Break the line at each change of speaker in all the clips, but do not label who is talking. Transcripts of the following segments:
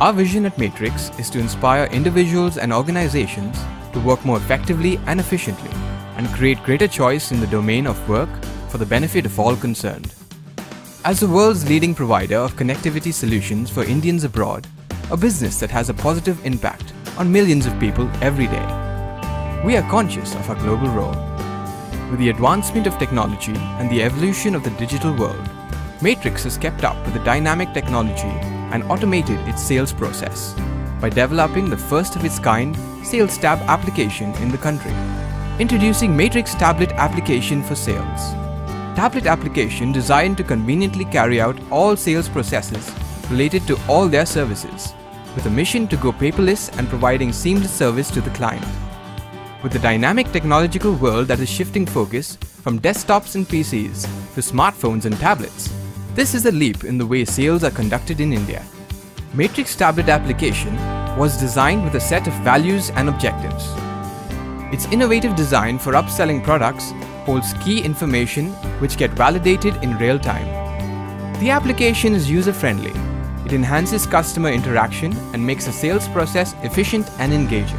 Our vision at Matrix is to inspire individuals and organizations to work more effectively and efficiently and create greater choice in the domain of work for the benefit of all concerned. As the world's leading provider of connectivity solutions for Indians abroad, a business that has a positive impact on millions of people every day, we are conscious of our global role. With the advancement of technology and the evolution of the digital world, Matrix has kept up with the dynamic technology and automated its sales process by developing the first of its kind Sales Tab application in the country. Introducing Matrix Tablet application for sales. Tablet application designed to conveniently carry out all sales processes related to all their services, with a mission to go paperless and providing seamless service to the client. With the dynamic technological world that is shifting focus from desktops and PCs to smartphones and tablets, this is a leap in the way sales are conducted in India. Matrix Tablet application was designed with a set of values and objectives. Its innovative design for upselling products holds key information which get validated in real time. The application is user-friendly. It enhances customer interaction and makes the sales process efficient and engaging.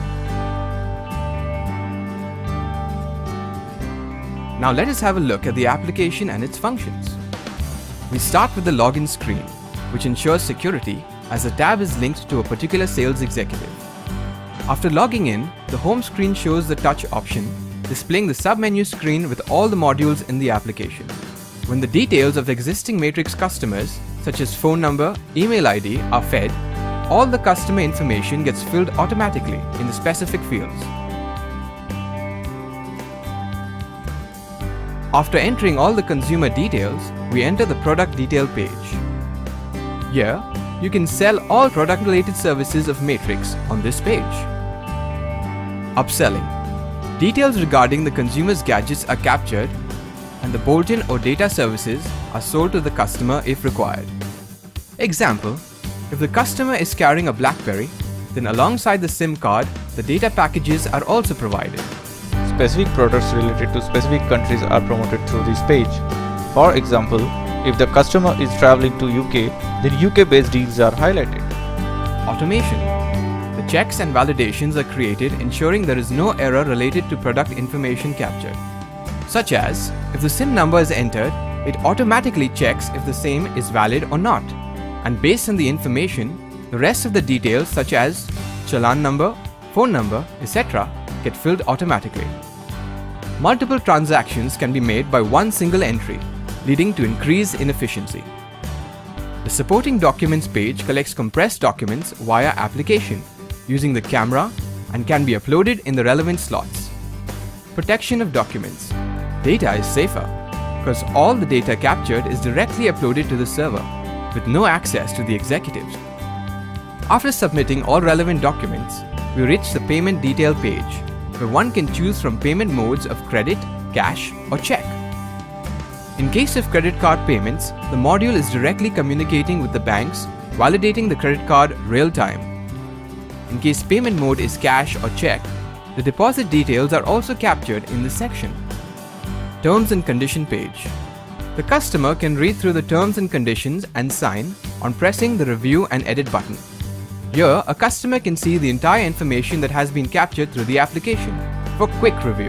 Now let us have a look at the application and its functions. We start with the login screen, which ensures security as the tab is linked to a particular sales executive. After logging in, the home screen shows the touch option, displaying the sub-menu screen with all the modules in the application. When the details of existing Matrix customers, such as phone number, email ID, are fed, all the customer information gets filled automatically in the specific fields. After entering all the consumer details, we enter the product detail page. Here, you can sell all product-related services of Matrix on this page. Upselling. Details regarding the consumer's gadgets are captured, and the bolt-in or data services are sold to the customer if required. Example, if the customer is carrying a BlackBerry, then alongside the SIM card, the data packages are also provided.
Specific products related to specific countries are promoted through this page. For example, if the customer is traveling to UK, then UK-based deals are highlighted.
Automation. The checks and validations are created ensuring there is no error related to product information captured. Such as, if the SIM number is entered, it automatically checks if the same is valid or not. And based on the information, the rest of the details such as challan number, phone number, etc. get filled automatically. Multiple transactions can be made by one single entry, leading to increase in efficiency. The supporting documents page collects compressed documents via application using the camera and can be uploaded in the relevant slots. Protection of documents. Data is safer because all the data captured is directly uploaded to the server with no access to the executives. After submitting all relevant documents, we reach the payment detail page where one can choose from payment modes of credit, cash or check. In case of credit card payments, the module is directly communicating with the banks, validating the credit card real-time. In case payment mode is cash or check, the deposit details are also captured in this section. Terms and condition page. The customer can read through the terms and conditions and sign on pressing the review and edit button. Here, a customer can see the entire information that has been captured through the application for quick review.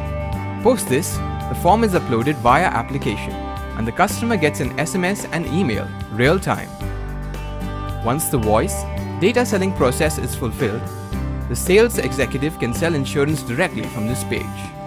Post this, the form is uploaded via application and the customer gets an SMS and email real time. Once the voice, data selling process is fulfilled, the sales executive can sell insurance directly from this page.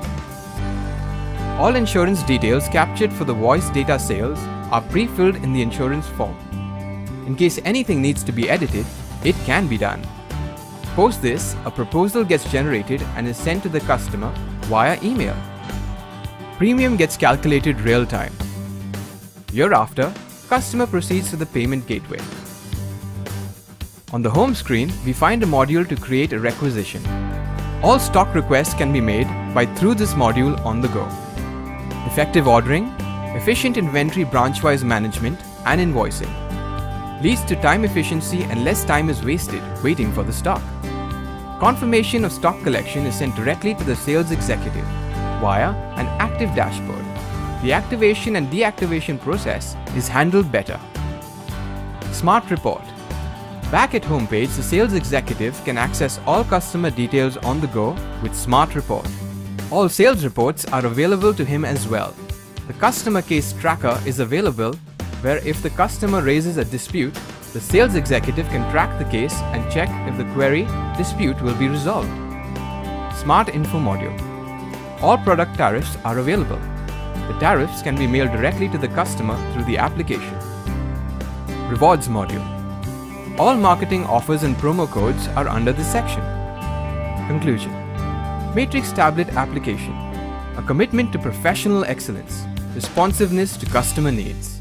All insurance details captured for the voice data sales are pre-filled in the insurance form. In case anything needs to be edited, it can be done. Post this, a proposal gets generated and is sent to the customer via email. Premium gets calculated real time. Hereafter, customer proceeds to the payment gateway. On the home screen, we find a module to create a requisition. All stock requests can be made through this module on the go. Effective ordering, efficient inventory branch-wise management and invoicing leads to time efficiency and less time is wasted waiting for the stock. Confirmation of stock collection is sent directly to the sales executive via an active dashboard. The activation and deactivation process is handled better. Smart Report. Back at homepage, the sales executive can access all customer details on the go with Smart Report. All sales reports are available to him as well. The customer case tracker is available, where if the customer raises a dispute, the sales executive can track the case and check if the query dispute will be resolved. Smart Info module. All product tariffs are available. The tariffs can be mailed directly to the customer through the application. Rewards module. All marketing offers and promo codes are under this section. Conclusion. Matrix Tablet application. A commitment to professional excellence, responsiveness to customer needs.